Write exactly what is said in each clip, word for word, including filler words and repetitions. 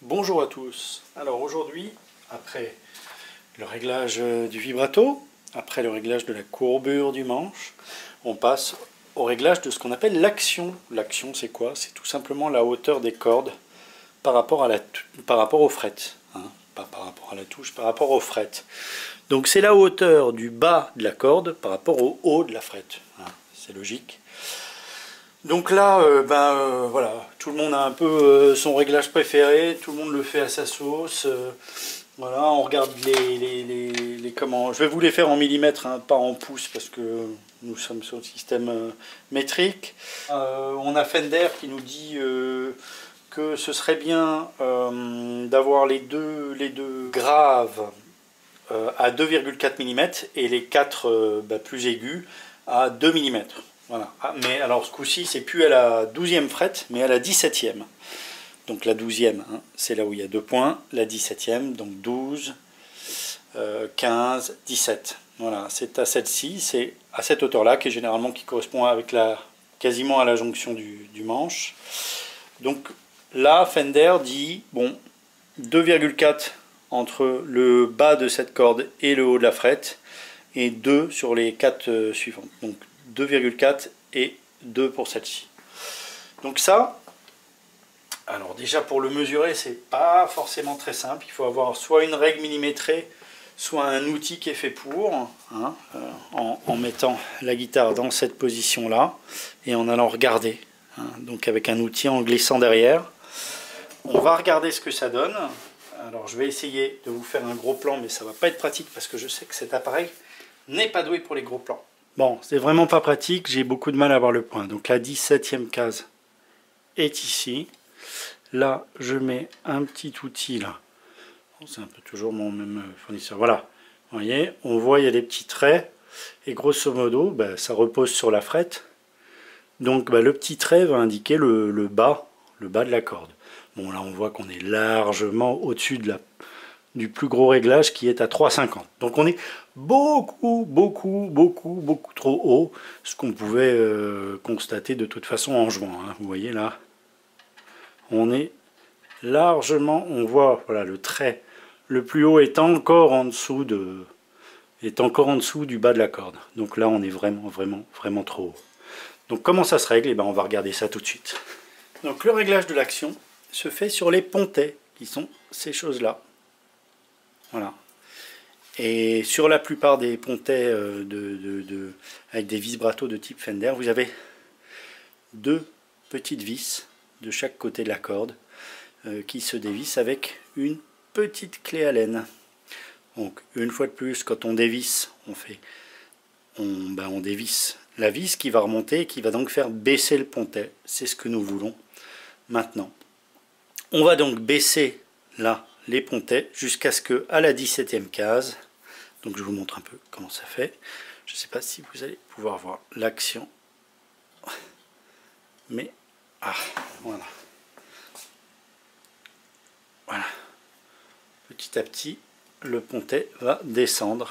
Bonjour à tous. Alors aujourd'hui, après le réglage du vibrato, après le réglage de la courbure du manche, on passe au réglage de ce qu'on appelle l'action. L'action, c'est quoi? C'est tout simplement la hauteur des cordes par rapport, à la, par rapport au fret. Hein, pas par rapport à la touche, par rapport au fret. Donc c'est la hauteur du bas de la corde par rapport au haut de la fret. Hein, c'est logique. Donc là, euh, ben euh, voilà, tout le monde a un peu euh, son réglage préféré, tout le monde le fait à sa sauce. Euh, voilà, on regarde les, les, les, les comment. Je vais vous les faire en millimètres, hein, pas en pouces, parce que nous sommes sur le système euh, métrique. Euh, on a Fender qui nous dit euh, que ce serait bien euh, d'avoir les deux, les deux graves euh, à deux virgule quatre millimètres et les quatre euh, bah, plus aigus à deux millimètres. Voilà. Ah, mais alors ce coup-ci, c'est plus à la douzième fret, mais à la dix-septième. Donc la douzième, hein, c'est là où il y a deux points. La dix-septième, donc douze, euh, quinze, dix-sept. Voilà, c'est à celle-ci, c'est à cette hauteur-là, qui est généralement qui correspond avec la, quasiment à la jonction du, du manche. Donc là, Fender dit, bon, deux virgule quatre entre le bas de cette corde et le haut de la fret, et deux sur les quatre euh, suivantes. Donc deux virgule quatre et deux pour celle-ci. Donc ça, alors déjà pour le mesurer, c'est pas forcément très simple. Il faut avoir soit une règle millimétrée, soit un outil qui est fait pour, hein, euh, en, en mettant la guitare dans cette position-là et en allant regarder. Hein, donc avec un outil en glissant derrière. On va regarder ce que ça donne. Alors je vais essayer de vous faire un gros plan, mais ça va pas être pratique parce que je sais que cet appareil n'est pas doué pour les gros plans. Bon, c'est vraiment pas pratique, j'ai beaucoup de mal à voir le point. Donc la dix-septième case est ici. Là, je mets un petit outil là. C'est un peu toujours mon même fournisseur. Voilà, vous voyez, on voit il y a des petits traits. Et grosso modo, bah, ça repose sur la fret. Donc bah, le petit trait va indiquer le, le bas, le bas de la corde. Bon, là on voit qu'on est largement au-dessus de la du plus gros réglage qui est à trois cinquante. Donc on est beaucoup, beaucoup, beaucoup, beaucoup trop haut, ce qu'on pouvait euh, constater de toute façon en jouant. Hein. Vous voyez là, on est largement, on voit, voilà, le trait le plus haut est encore en dessous de, est encore en dessous du bas de la corde. Donc là on est vraiment, vraiment, vraiment trop haut. Donc comment ça se règle? Et ben on va regarder ça tout de suite. Donc le réglage de l'action se fait sur les pontets, qui sont ces choses-là. Voilà. Et sur la plupart des pontets de, de, de, avec des vibratos de type Fender, vous avez deux petites vis de chaque côté de la corde euh, qui se dévissent avec une petite clé à laine. Donc une fois de plus, quand on dévisse, on fait, on, ben, on dévisse la vis qui va remonter et qui va donc faire baisser le pontet. C'est ce que nous voulons maintenant. On va donc baisser là les pontets jusqu'à ce que à la dix-septième case, donc je vous montre un peu comment ça fait. Je ne sais pas si vous allez pouvoir voir l'action, mais ah voilà, voilà, petit à petit le pontet va descendre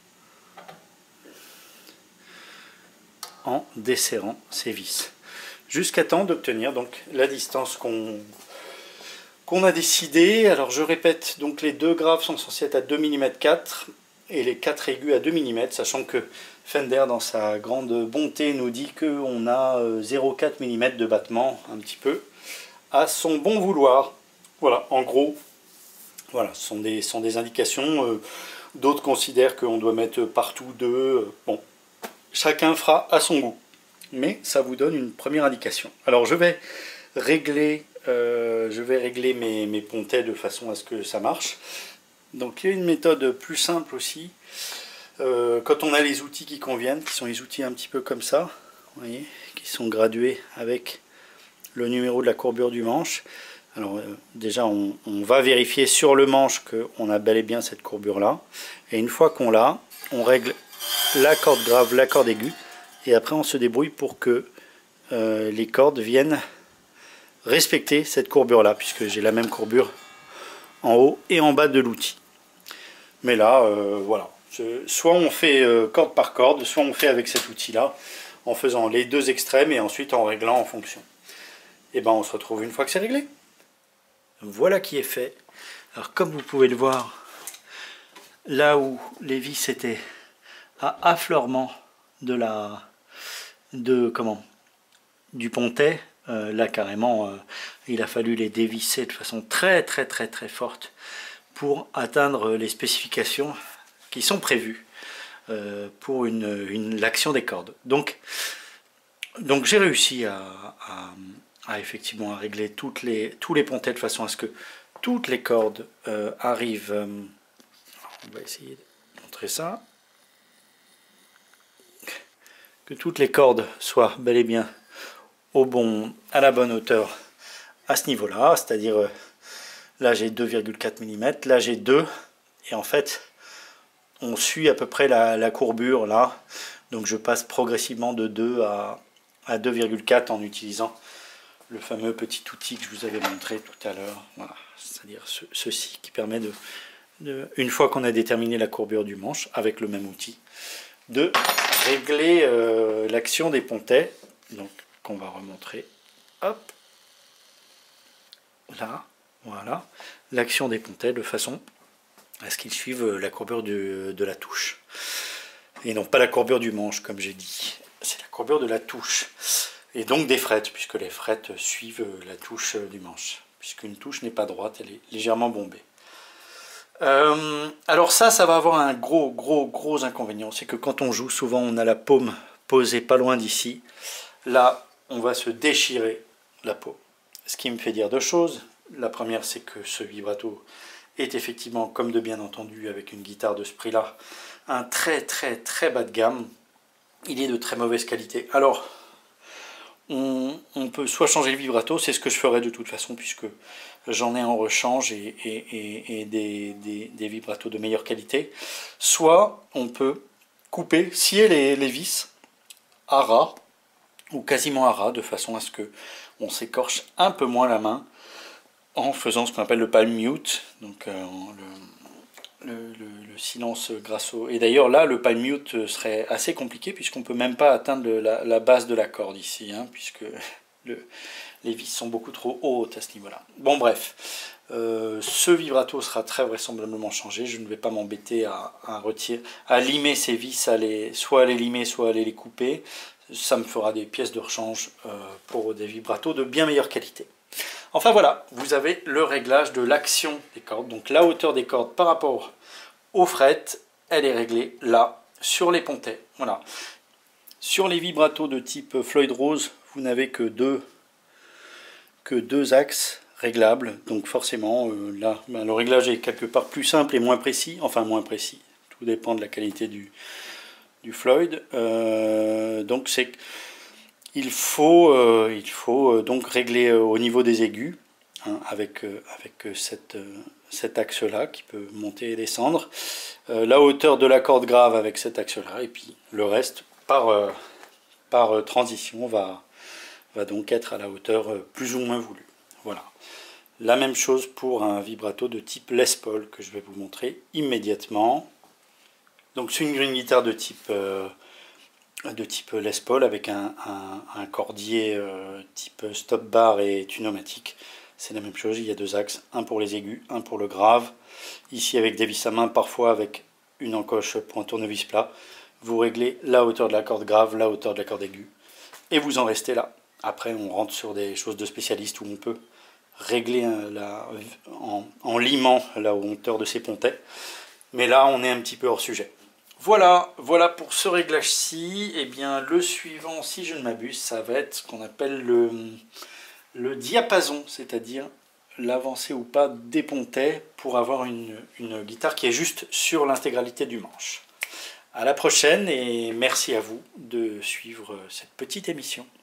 en desserrant ses vis jusqu'à temps d'obtenir donc la distance qu'on qu'on a décidé. Alors je répète, donc les deux graves sont censés être à deux virgule quatre millimètres et les quatre aigus à deux millimètres, sachant que Fender dans sa grande bonté nous dit qu'on a zéro virgule quatre millimètres de battement, un petit peu à son bon vouloir. Voilà, en gros, voilà, ce sont des, sont des indications. Euh, d'autres considèrent qu'on doit mettre partout deux. Euh, bon, chacun fera à son goût, mais ça vous donne une première indication. Alors je vais régler Euh, je vais régler mes, mes pontets de façon à ce que ça marche. Donc il y a une méthode plus simple aussi. Euh, quand on a les outils qui conviennent, qui sont les outils un petit peu comme ça, vous voyez, qui sont gradués avec le numéro de la courbure du manche. Alors euh, déjà on, on va vérifier sur le manche qu'on a bel et bien cette courbure là. Et une fois qu'on l'a, on règle la corde grave, la corde aiguë. Et après on se débrouille pour que euh, les cordes viennent respecter cette courbure là, puisque j'ai la même courbure en haut et en bas de l'outil. Mais là euh, voilà, soit on fait euh, corde par corde, soit on fait avec cet outil là en faisant les deux extrêmes et ensuite en réglant en fonction. Et ben on se retrouve une fois que c'est réglé. Voilà qui est fait. Alors comme vous pouvez le voir, là où les vis étaient à affleurement de la de comment du pontet, euh, là carrément euh, il a fallu les dévisser de façon très très très très forte pour atteindre les spécifications qui sont prévues euh, pour une, une l'action des cordes. Donc donc j'ai réussi à, à, à effectivement à régler toutes les tous les pontets de façon à ce que toutes les cordes euh, arrivent. Euh, on va essayer de montrer ça. Que toutes les cordes soient bel et bien au bon, à la bonne hauteur à ce niveau-là, c'est-à-dire euh, là j'ai deux virgule quatre millimètres, là j'ai deux, et en fait on suit à peu près la, la courbure là, donc je passe progressivement de deux à, à deux virgule quatre en utilisant le fameux petit outil que je vous avais montré tout à l'heure, voilà, c'est-à-dire ce, ceci qui permet de, de, une fois qu'on a déterminé la courbure du manche avec le même outil, de régler euh, l'action des pontets, donc qu'on va remontrer, hop, là, voilà, l'action des pontets de façon à ce qu'ils suivent la courbure du, de la touche, et non pas la courbure du manche comme j'ai dit, c'est la courbure de la touche, et donc des frettes, puisque les frettes suivent la touche du manche, puisqu'une touche n'est pas droite, elle est légèrement bombée. Euh, alors ça, ça va avoir un gros, gros, gros inconvénient. C'est que quand on joue, souvent on a la paume posée pas loin d'ici. Là, on va se déchirer la paume. Ce qui me fait dire deux choses. La première, c'est que ce vibrato est effectivement, comme de bien entendu, avec une guitare de ce prix-là, un très, très, très bas de gamme. Il est de très mauvaise qualité. Alors, on, on peut soit changer le vibrato, c'est ce que je ferai de toute façon, puisque j'en ai en rechange et, et, et, et des, des, des vibratos de meilleure qualité. Soit on peut couper, scier les, les vis à ras, ou quasiment à ras, de façon à ce que on s'écorche un peu moins la main en faisant ce qu'on appelle le palm mute, donc euh, le, le, le, le silence grâce au... Et d'ailleurs là, le palm mute serait assez compliqué puisqu'on ne peut même pas atteindre la, la base de la corde ici, hein, puisque le... les vis sont beaucoup trop hautes à ce niveau-là. Bon bref, euh, ce vibrato sera très vraisemblablement changé. Je ne vais pas m'embêter à, à retirer, à limer ces vis, à les, soit à les limer, soit à les, les couper. Ça me fera des pièces de rechange euh, pour des vibratos de bien meilleure qualité. Enfin voilà, vous avez le réglage de l'action des cordes. Donc la hauteur des cordes par rapport aux frettes, elle est réglée là, sur les pontets. Voilà. Sur les vibratos de type Floyd Rose, vous n'avez que deux que deux axes réglables, donc forcément euh, là ben, le réglage est quelque part plus simple et moins précis, enfin moins précis, tout dépend de la qualité du, du Floyd, euh, donc c'est il faut, euh, il faut euh, donc régler euh, au niveau des aigus, hein, avec, euh, avec cette, euh, cet axe là qui peut monter et descendre, euh, la hauteur de la corde grave avec cet axe là, et puis le reste par, euh, par euh, transition va va donc être à la hauteur plus ou moins voulue. Voilà. La même chose pour un vibrato de type Les Paul que je vais vous montrer immédiatement. Donc c'est une, une guitare de type, euh, de type Les Paul avec un, un, un cordier euh, type stop bar et tunomatique. C'est la même chose, il y a deux axes, un pour les aigus, un pour le grave. Ici avec des vis à main, parfois avec une encoche pour un tournevis plat. Vous réglez la hauteur de la corde grave, la hauteur de la corde aiguë. Et vous en restez là. Après, on rentre sur des choses de spécialistes où on peut régler la, en, en limant la hauteur de ces pontets. Mais là, on est un petit peu hors sujet. Voilà, voilà pour ce réglage-ci. Et bien, le suivant, si je ne m'abuse, ça va être ce qu'on appelle le, le diapason, c'est-à-dire l'avancée ou pas des pontets pour avoir une, une guitare qui est juste sur l'intégralité du manche. À la prochaine et merci à vous de suivre cette petite émission.